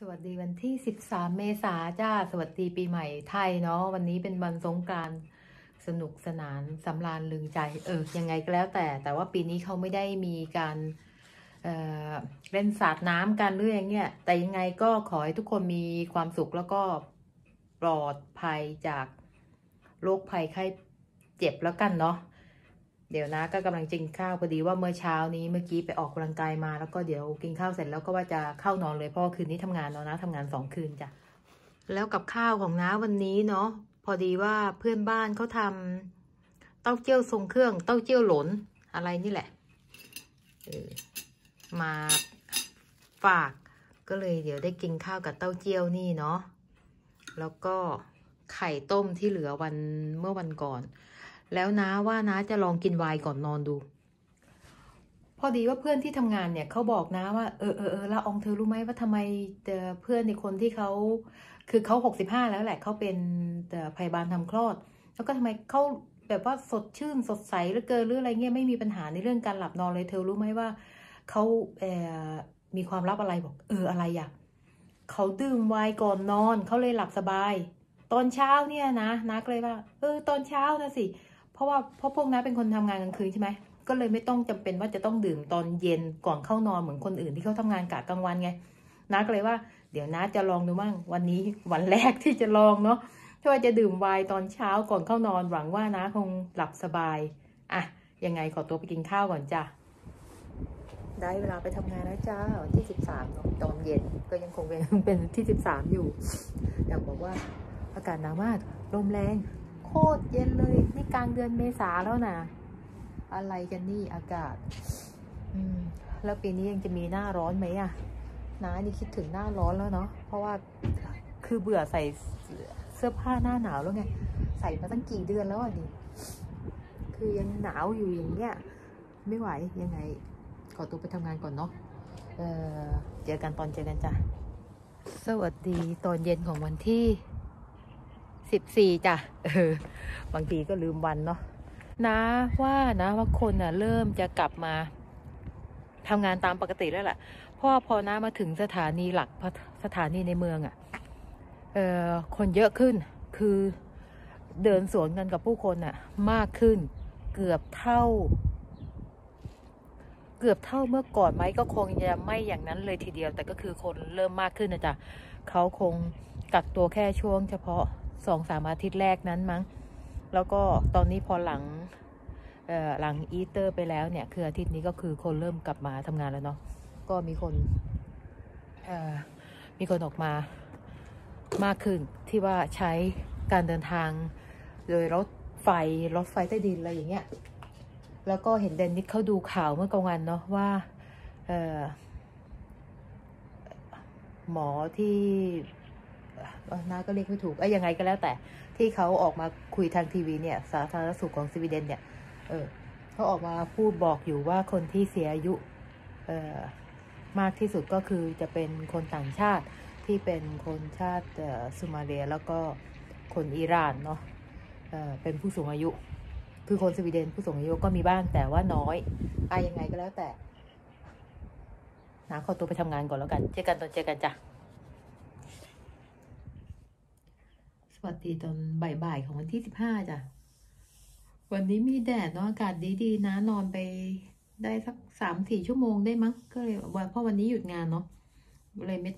วัสดีวันที่13เมษาจ้าสวัสดีปีใหม่ไทยเนาะวันนี้เป็นวันสงกรานต์สนุกสนานสำราญลึงใจยังไงก็แล้วแต่ว่าปีนี้เขาไม่ได้มีการเเล่นสาดน้ำกันหรืออย่างเงี้ยแต่ยังไงก็ขอให้ทุกคนมีความสุขแล้วก็ปลอดภัยจากโรคภัยไข้เจ็บแล้วกันเนาะเดี๋ยวนะก็กำลังกินข้าวพอดีว่าเมื่อเช้านี้เมื่อกี้ไปออกกำลังกายมาแล้วก็เดี๋ยวกินข้าวเสร็จแล้วก็ว่าจะเข้านอนเลยเพราะคืนนี้ทำงานเนาะนะทำงาน2 คืนจ้ะแล้วกับข้าวของน้าวันนี้เนาะพอดีว่าเพื่อนบ้านเขาทำเต้าเจี้ยวทรงเครื่องเต้าเจี้ยวหลนอะไรนี่แหละมาฝากก็เลยเดี๋ยวได้กินข้าวกับเต้าเจี้ยวนี่เนาะแล้วก็ไข่ต้มที่เหลือเมื่อวันก่อนแล้วน้าว่าน้าจะลองกินไวน์ก่อนนอนดูพอดีว่าเพื่อนที่ทำงานเนี่ยเขาบอกนะว่าละอองเธอรู้ไหมว่าทำไมเพื่อนในคนที่เขาคือเขา65แล้วแหละเขาเป็นพยาบาลทำคลอดแล้วก็ทำไมเขาแบบว่าสดชื่นสดใสเหลือเกินหรืออะไรเงี้ยไม่มีปัญหาในเรื่องการหลับนอนเลยเธอรู้ไหมว่าเขามีความลับอะไรบอกอะไรอ่ะเขาดื่มไวน์ก่อนนอนเขาเลยหลับสบายตอนเช้าเนี่ยนะนักเลยว่าตอนเช้านะสิเพราะพวกน้าเป็นคนทำงานกลางคืนใช่ไหมก็เลยไม่ต้องจำเป็นว่าจะต้องดื่มตอนเย็นก่อนเข้านอนเหมือนคนอื่นที่เขาทำงานกะกลางวันไงน้าก็เลยว่าเดี๋ยวน้าจะลองดูมั่งวันนี้วันแรกที่จะลองเนาะถ้าว่าจะดื่มไวน์ตอนเช้าก่อนเข้านอนหวังว่าน้าคงหลับสบายยังไงขอตัวไปกินข้าวก่อนจ้ะได้เวลาไปทำงานแล้วจ้าวันที่13เนาะตอนเย็นก็ยังคงเป็นที่13อยู่อยากบอกว่าอากาศหนาวมากลมแรงโคตรเย็นเลยนี่กลางเดือนเมษาแล้วนะอะไรกันนี่อากาศแล้วปีนี้ยังจะมีหน้าร้อนไหมอ่ะน้านี่คิดถึงหน้าร้อนแล้วเนาะเพราะว่าคือเบื่อใส่เสื้อผ้าหน้าหนาวแล้วไงใส่มาตั้งกี่เดือนแล้วอ่ะดิคือยังหนาวอยู่อย่างเงี้ยไม่ไหวยังไงขอตัวไปทำงานก่อนเนาะเจอกันจ้ะสวัสดีตอนเย็นของวันที่14จ้ะบางทีก็ลืมวันเนาะนะว่าคนเริ่มจะกลับมาทำงานตามปกติแล้วแหละเพราะพอน้ามาถึงสถานีหลักสถานีในเมืองคนเยอะขึ้นคือเดินสวนกันกับผู้คนมากขึ้นเกือบเท่าเมื่อก่อนไหมก็คงจะไม่อย่างนั้นเลยทีเดียวแต่ก็คือคนเริ่มมากขึ้นนะจ๊ะเขาคงกักตัวแค่ช่วงเฉพาะ2-3 อาทิตย์แรกนั้นมั้งแล้วก็ตอนนี้พอหลังอีสเตอร์ไปแล้วเนี่ยคืออาทิตย์นี้ก็คือคนเริ่มกลับมาทำงานแล้วเนาะก็มีคนออกมามากขึ้นที่ว่าใช้การเดินทางโดยรถไฟใต้ดินอะไรอย่างเงี้ยแล้วก็เห็นเดนนิสเขาดูข่าวเมื่อกลางวันเนาะว่าหมอที่น้าก็เรียกไม่ถูกยังไงก็แล้วแต่ที่เขาออกมาคุยทางทีวีเนี่ยสาธารณสุขของสวีเดนเนี่ยเขาออกมาพูดบอกอยู่ว่าคนที่เสียอายุมากที่สุดก็คือจะเป็นคนต่างชาติที่เป็นคนชาติซูมาเลียแล้วก็คนอิหร่านเนาะเป็นผู้สูงอายุคือคนสวีเดนผู้สูงอายุก็มีบ้างแต่ว่าน้อยยังไงก็แล้วแต่ขอตัวไปทำงานก่อนแล้วกันเจอกันจ้ะสวัสดีตอนบ่ายของวันที่15จ้ะวันนี้มีแดดเนาะอากาศดีนะนอนไปได้สัก3-4 ชั่วโมงได้มั้งก็เลยเพราะวันนี้หยุดงานเนาะเลยไม่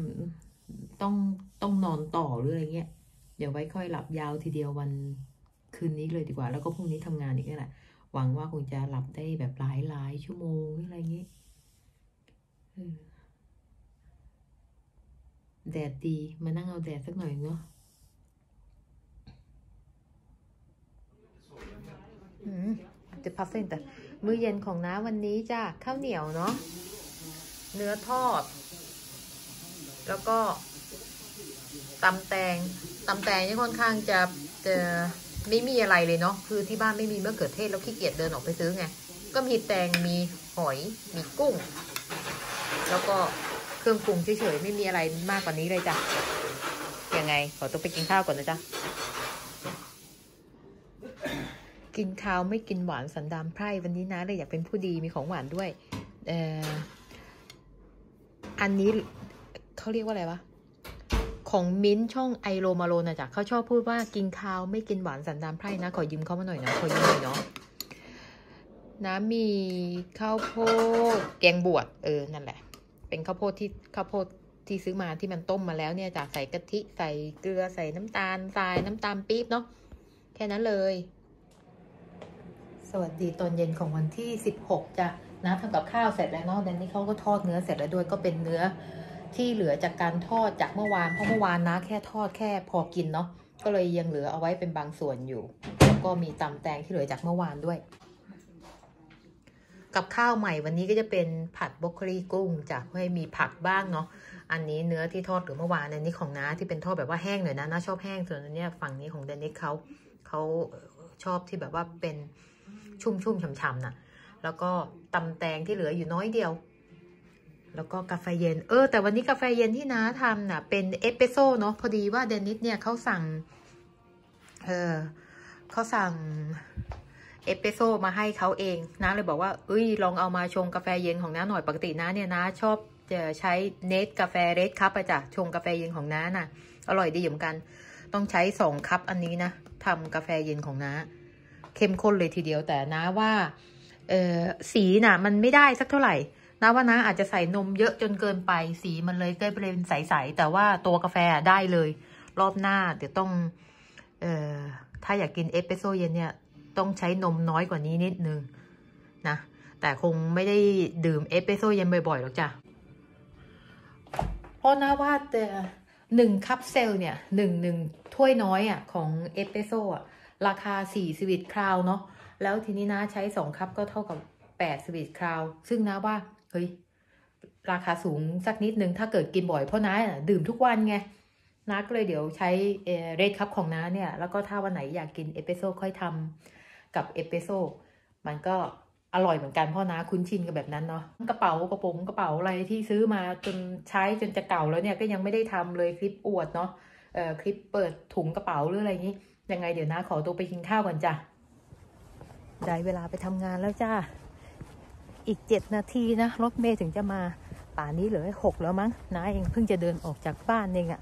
ต้องนอนต่อหรืออะไรเงี้ยเดี๋ยวไว้ค่อยหลับยาวทีเดียววันคืนนี้เลยดีกว่าแล้วก็พรุ่งนี้ทำงานอีกนี่แหละหวังว่าคงจะหลับได้แบบหลายชั่วโมงหรืออะไรเงี้ยแดดดีมานั่งเอาแดดสักหน่อยเนาะจะพักเส้นแต่มื้อเย็นของน้าวันนี้จ้ะข้าวเหนียวเนาะเนื้อทอดแล้วก็ตำแตงนี่ค่อนข้างจะไม่มีอะไรเลยเนาะคือที่บ้านไม่มีมะเขือเทศแล้วขี้เกียจเดินออกไปซื้อไงก็มีแตงมีหอยมีกุ้งแล้วก็เครื่องปรุงเฉยๆไม่มีอะไรมากกว่านี้เลยจ้ะยังไงขอตัวไปกินข้าวก่อนนะจ๊ะกินข้าวไม่กินหวานสันดานไพร่วันนี้นะเลยอยากเป็นผู้ดีมีของหวานด้วยอันนี้เขาเรียกว่าอะไรวะของมิ้นช่องไอโรมาโลนะจ๊ะเขาชอบพูดว่ากินข้าวไม่กินหวานสันดานไพร่นะขอยืมเขามาหน่อยนะขอยืมหน่อยเนาะน้ำมีข้าวโพดแกงบวชนั่นแหละเป็นข้าวโพดที่ซื้อมาที่มันต้มมาแล้วเนี่ยจากใส่กะทิใส่เกลือใส่น้ำตาลทรายน้ำตาลปี๊บเนาะแค่นั้นเลยสวัสดีตอนเย็นของวันที่16จ้ะนะทำกับข้าวเสร็จแล้วเนาะแดนนี่เขาก็ทอดเนื้อเสร็จแล้วด้วยก็เป็นเนื้อที่เหลือจากการทอดจากเมื่อวานเพราะเมื่อวานนะแค่ทอดแค่พอกินเนาะก็เลยยังเหลือเอาไว้เป็นบางส่วนอยู่แล้วก็มีตำแตงที่เหลือจากเมื่อวานด้วยกับข้าวใหม่วันนี้ก็จะเป็นผัดบรอกโคลีกุ้งจะให้มีผักบ้างเนาะอันนี้เนื้อที่ทอดหรือเมื่อวานอันนี้ของน้าที่เป็นทอดแบบว่าแห้งหน่อยนะน้าชอบแห้งส่วนอันนี้ฝั่งนี้ของเดนิสเขาชอบที่แบบว่าเป็นชุ่มฉ่ำๆน่ะแล้วก็ตำแตงที่เหลืออยู่น้อยเดียวแล้วก็กาแฟเย็นแต่วันนี้กาแฟเย็นที่น้าทำน่ะเป็นเอสเปรสโซ่เนาะพอดีว่าเดนิสเนี่ยเขาสั่งเอสเปรสโซ่มาให้เขาเองน้าเลยบอกว่าลองเอามาชงกาแฟเย็นของน้าหน่อยปกติน้าเนี่ยน้าชอบจะใช้เนสกาแฟเรดคัพจ้ะชงกาแฟเย็นของน้าน่ะอร่อยดีเหมือนกันต้องใช้2 คัพอันนี้นะทำกาแฟเย็นของน้าเข้มข้นเลยทีเดียวแต่น้าว่าสีน่ะมันไม่ได้สักเท่าไหร่น้าว่าน้าอาจจะใส่นมเยอะจนเกินไปสีมันเลยก็เป็นใสๆแต่ว่าตัวกาแฟได้เลยรอบหน้าเดี๋ยวต้องถ้าอยากกินเอสเปรสโซ่เย็นเนี่ยต้องใช้นมน้อยกว่านี้นิดนึงนะแต่คงไม่ได้ดื่มเอสเปรสโซ่เย็นบ่อยๆหรอกจ้ะเพราะนะว่าแต่1 คัพเซลเนี่ยหนึ่งถ้วยน้อยอ่ะของเอสเปรสโซ่อ่ะราคา4 สวีทคราวเนาะแล้วทีนี้นะใช้2 คัพก็เท่ากับ8 สวีทคราวซึ่งนะว่าเฮ้ยราคาสูงสักนิดนึงถ้าเกิดกินบ่อยเพราะน้าดื่มทุกวันไงน้าก็เลยเดี๋ยวใช้เรดคัพของน้าเนี่ยแล้วก็ถ้าวันไหนอยากกินเอสเปรสโซ่ค่อยทำกับเอสเปรสโซ่มันก็อร่อยเหมือนกันเพราะน้าคุ้นชินกับแบบนั้นเนาะกระเป๋อะไรที่ซื้อมาจนใช้จนจะเก่าแล้วเนี่ยก็ยังไม่ได้ทำเลยคลิปอวดเนาะคลิปเปิดถุงกระเป๋าหรืออะไรนี้ยังไงเดี๋ยวน้าขอตัวไปกินข้าวก่อนจ้ะได้เวลาไปทำงานแล้วจ้าอีก7 นาทีนะรถเมล์ถึงจะมาป่านนี้เหลือ6แล้วมั้งน้าเองเพิ่งจะเดินออกจากบ้านเองอะ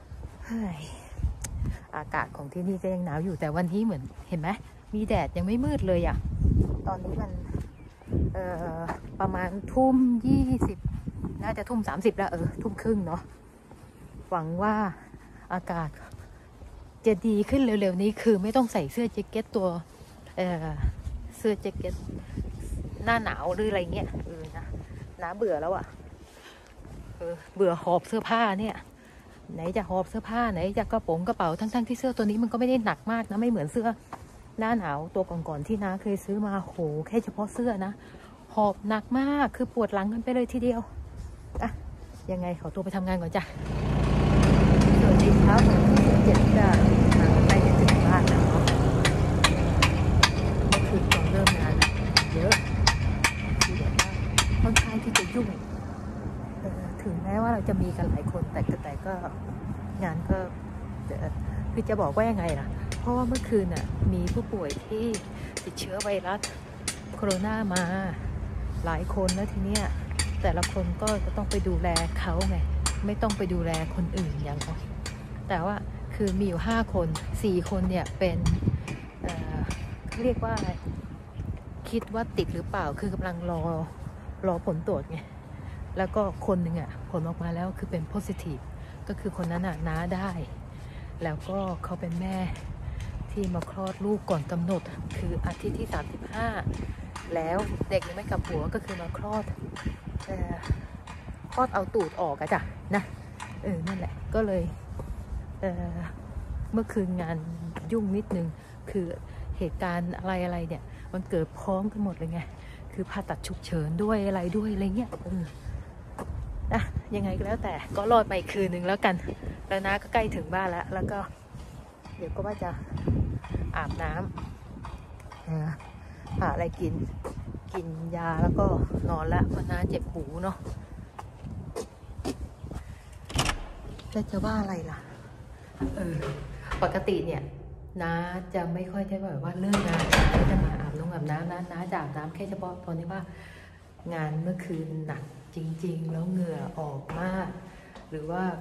อากาศของที่นี่ก็ยังหนาวอยู่แต่วันนี้เหมือนเห็นไหมมีแดดยังไม่มืดเลยอะตอนนี้มันประมาณ20:น่าจะ30แล้ว20:30เนาะหวังว่าอากาศจะดีขึ้นเร็วๆนี้คือไม่ต้องใส่เสื้อแจ็คเก็ตตัวเสื้อแจ็คเก็ตหน้าหนาวหรืออะไรเงี้ยนะน้าเบื่อแล้วอ่ะเบื่อหอบเสื้อผ้าเนี่ยไหนจะหอบเสื้อผ้าไหนจะกระเป๋าทั้งที่เสื้อตัวนี้มันก็ไม่ได้หนักมากนะไม่เหมือนเสื้อหน้าหนาวตัวก่อนๆที่น้าเคยซื้อมาโหแค่เฉพาะเสื้อนะหอบหนักมากคือปวดหลังกันไปเลยทีเดียวอะยังไงขอตัวไปทำงานก่อนจ้ะสวัสดีครับ7จ้ะใกล้จะถึงบ้านแล้วเนาะเมื่อคืนตอนเริ่มงานเยอะที่แบบว่าค่อนข้างที่จะยุ่งถึงแม้ว่าเราจะมีกันหลายคนแต่ก็งานก็คือจะบอกว่ายังไงล่ะเพราะว่าเมื่อคืนน่ะมีผู้ป่วยที่ติดเชื้อไวรัสโคโรนามาหลายคนแล้วทีเนี้ยแต่ละคนก็จะต้องไปดูแลเขาไงไม่ต้องไปดูแลคนอื่นอย่างเขาแต่ว่าคือมีอยู่5 คน4 คนเนี่ยเป็นเรียกว่าคิดว่าติดหรือเปล่าคือกำลังรอผลตรวจไงแล้วก็คนหนึ่งอ่ะผลออกมาแล้วคือเป็น positive ก็คือคนนั้นอ่ะน้าได้แล้วก็เขาเป็นแม่ที่มาคลอดลูกก่อนกำหนดคืออาทิตย์ที่35แล้วเด็กยังไม่กลับหัวก็คือมาคลอดเอาตูดออกอะจ้ะนะนั่นแหละก็เลยเมื่อคืนงานยุ่งนิดนึงคือเหตุการณ์อะไรเนี่ยมันเกิดพร้อมกันหมดเลยไงคือผ่าตัดฉุกเฉินด้วยอะไรเงี้ยนะยังไงก็แล้วแต่ก็รอดไปคืนนึงแล้วกันแล้วนะก็ใกล้ถึงบ้านแล้วก็เดี๋ยวก็ว่าจะอาบน้ำหาอะไรกินยาแล้วก็นอนละเพราะน้าเจ็บหูเนาะแล้วจะว่าอะไรล่ะปกติเนี่ยน้าจะไม่ค่อยได้แบบว่าเลิกงานก็จะมาอาบน้ำน้าจะอาบน้ำแค่เฉพาะตอนที่ว่างานเมื่อคืนหนักจริงๆแล้วเหงื่อออกมากหรือว่า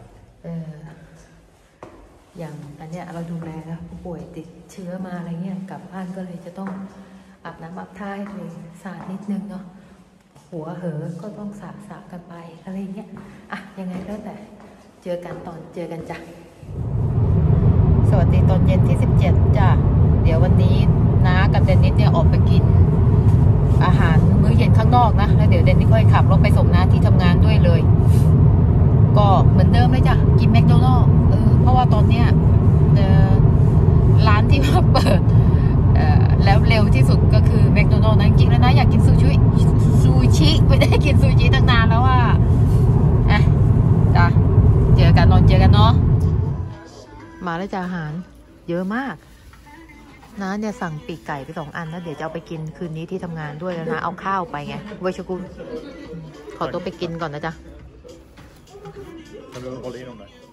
อย่างอันเนี้ยเราดูแลผู้ป่วยติดเชื้อมาอะไรเงี้ยกลับบ้านก็เลยจะต้องอาบน้ำอาบท่าให้ตัวเองสะอาดนิดนึงเนาะหัวเหอก็ต้องสระกันไปอะไรเงี้ยยังไงแล้วแต่เจอกันจ้ะสวัสดีตอนเย็นที่17จ้ะเดี๋ยววันนี้น้ากับเดนนิสเนี่ยออกไปกินอาหารมื้อเย็นข้างนอกนะแล้วเดี๋ยวเดนนิสค่อยขับรถไปส่งน้าที่ทำงานด้วยเลยก็เหมือนเดิมเลยจ้ะกินแมคโดนัลด์เพราะว่าตอนเนี้ยร้านที่มาเปิดแล้วเร็วที่สุดก็คือแมคโดนัลด์นะจริงๆแล้วนะอยากกินซูชิไม่ได้กินซูชิตั้งนานแล้วว่าจ้ะเจอกันเนาะมาแล้วจ้ะอาหารเยอะมากน้าเนี่ยสั่งปีกไก่ไป2 อันแล้วเดี๋ยวจะเอาไปกินคืนนี้ที่ทำงานด้วยแล้วนะเอาข้าวไปไงเวชกุลขอตัวไปกินก่อนนะจ๊ะ